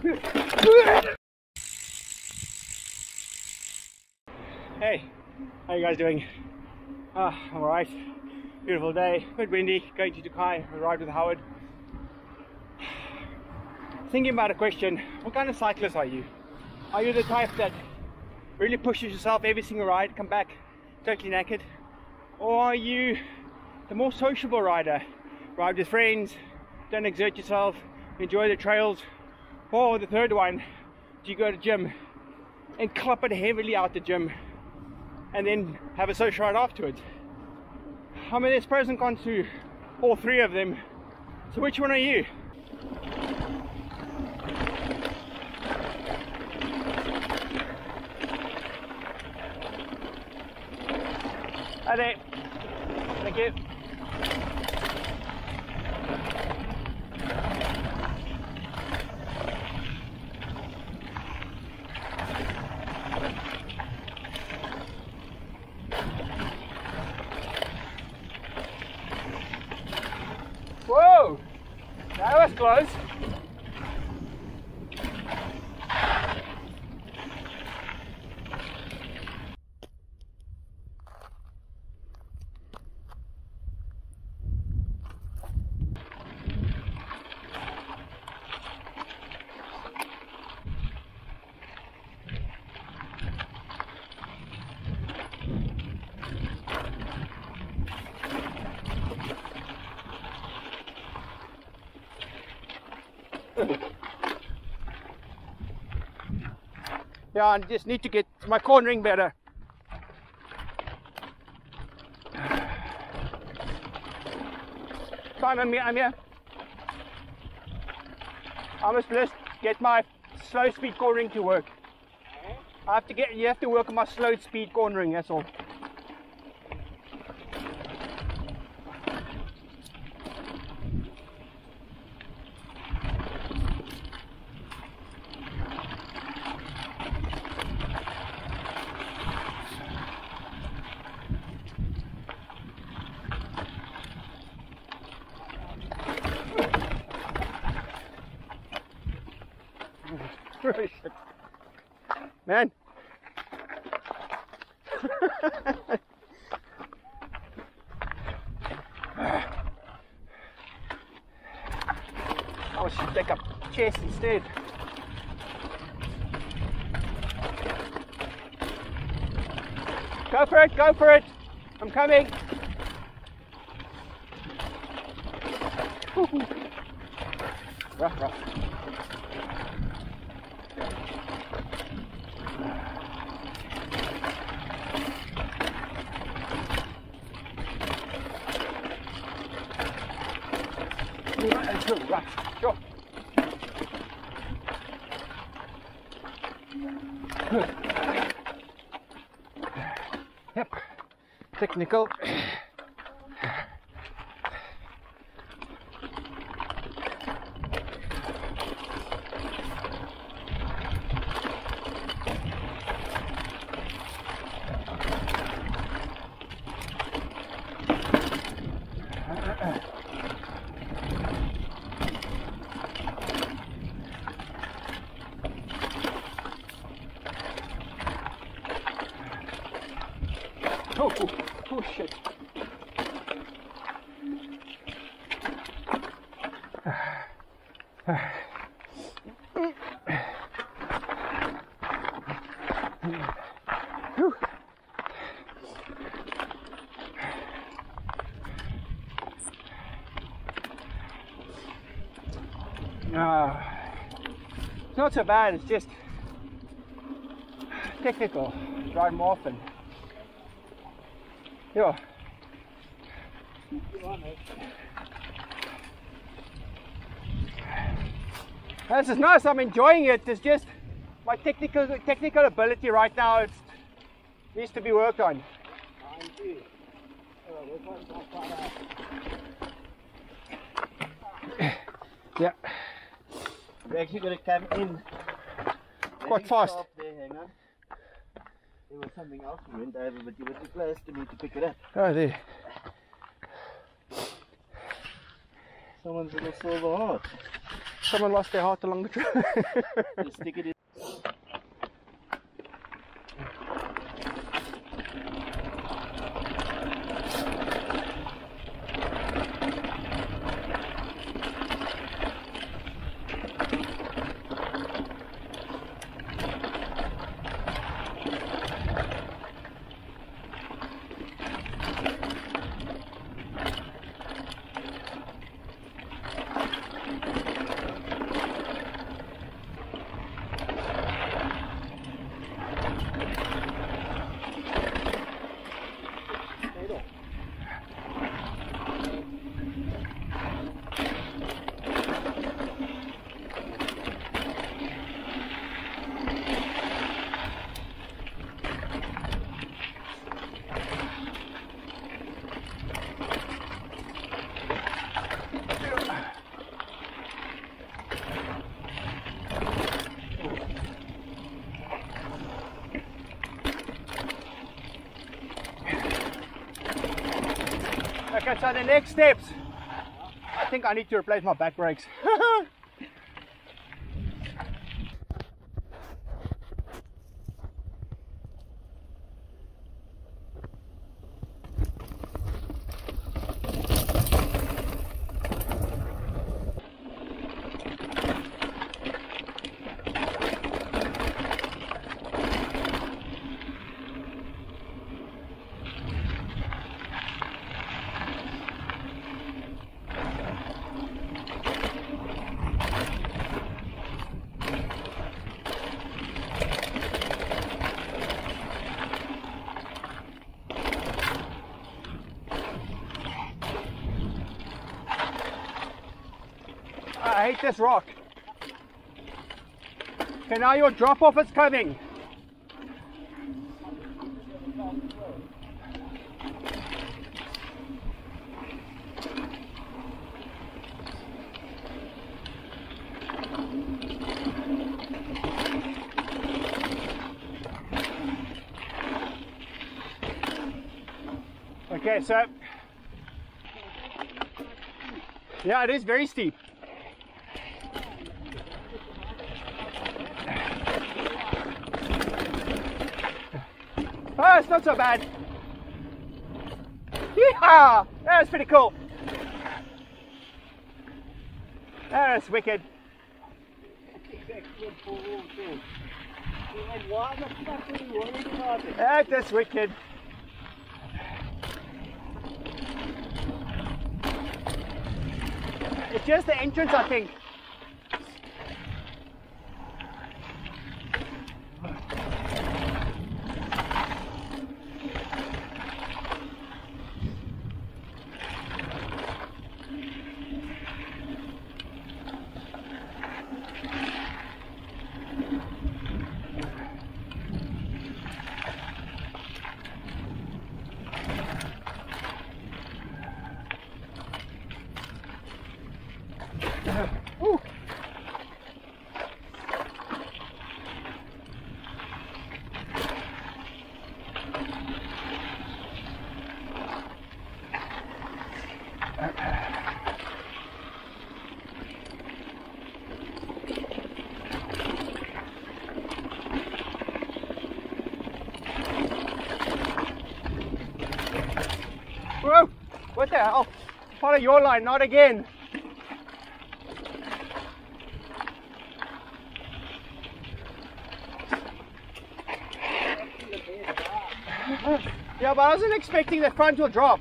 Hey, how you guys doing? I'm alright. Beautiful day, a bit windy, going to Dukai, I ride with Howard. Thinking about a question, what kind of cyclist are you? Are you the type that really pushes yourself every single ride, come back totally naked? Or are you the more sociable rider? Ride with friends, don't exert yourself, enjoy the trails? Or the third one, do you go to gym and club it heavily out the gym and then have a social ride afterwards? I mean, there's pros and cons to all three of them. So which one are you? Hi there. Thank you. Whoa! That was close. Yeah, I just need to get my cornering better. Fine, I'm here. I must just get my slow speed cornering to work. You have to work on my slow speed cornering, that's all. Man. I should take up chest instead. Go for it, I'm coming. Rough. Sure. Good. Yep. Technical. Oh shit. It's not so bad, it's just technical. Ride more often. Yeah. This is nice, I'm enjoying it. It's just my technical ability right now, it needs to be worked on. Yeah. We're actually going to come in quite fast. There, hang on. There was something else we went over, but you were too close to me to pick it up. Oh, there. Someone's little silver heart. Someone lost their heart along the trail. Just stick it in. Okay, so the next steps, I think I need to replace my back brakes. I hate this rock. Okay, now your drop off is coming. Okay, so yeah, it is very steep. Oh, it's not so bad. Yeah, that's pretty cool. That's wicked. That's wicked. It's just the entrance, I think. Ooh. Whoa! What the hell? Follow your line, not again. Yeah, but I wasn't expecting the front will drop.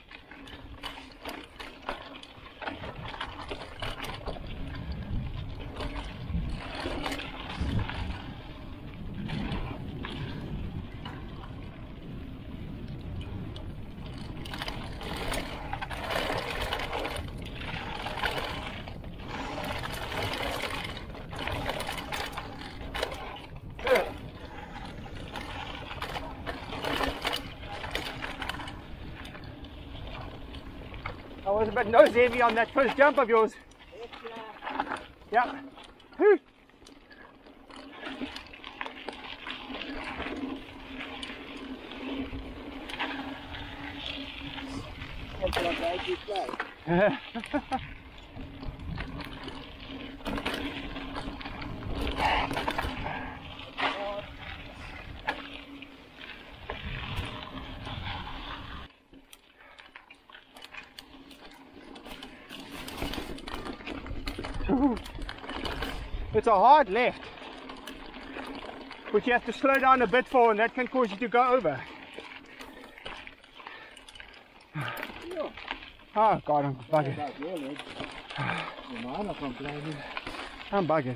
I was a bit nose heavy on that first jump of yours. Yeah. Whew. Ooh. It's a hard left, which you have to slow down a bit for, and that can cause you to go over. Oh God, I'm buggered. I'm buggered.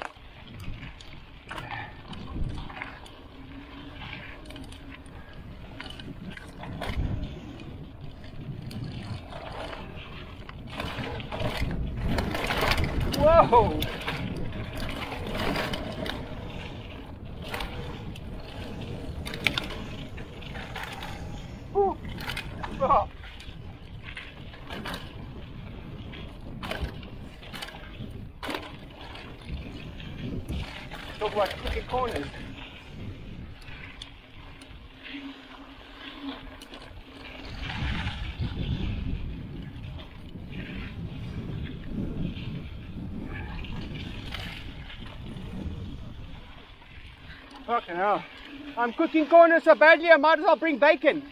Whoa! Ooh. Oh. Talk about cooking corners. Fucking hell. I'm cooking corners so badly I might as well bring bacon.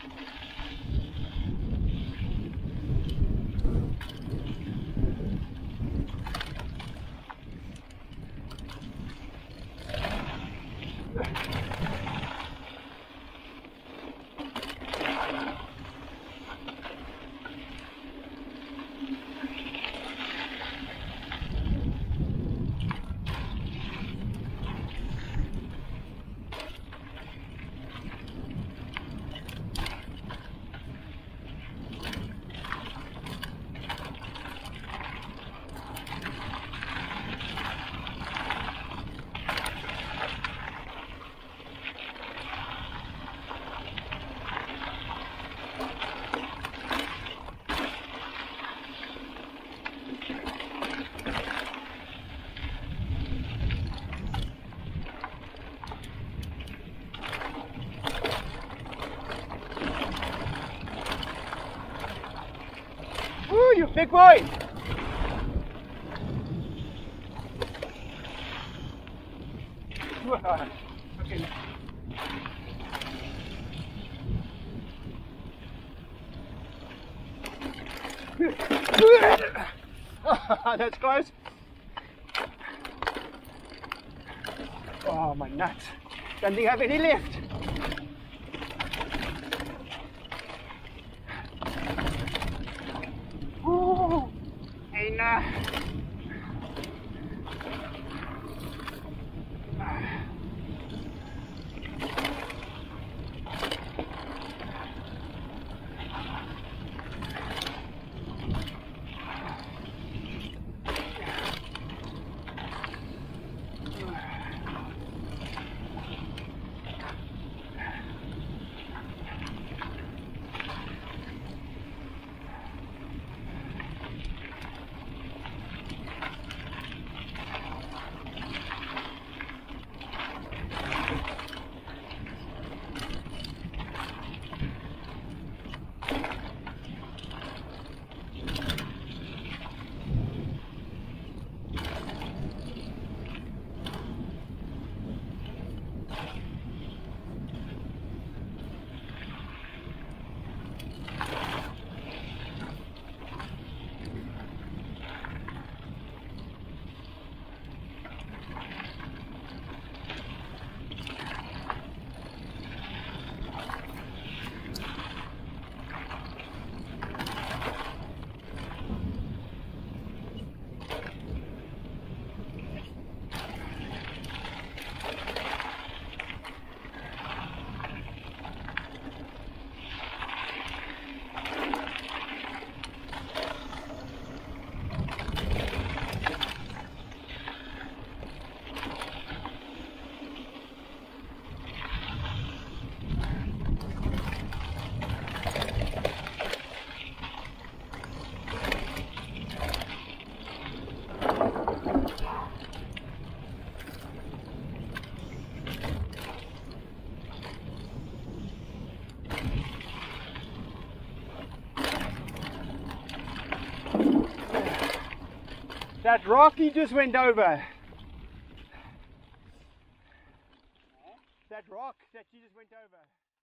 Woo, you big boy! Okay. That's close. Oh, my nuts. Don't think I have any left. Ooh, enough. That rock he just went over. That rock that you just went over.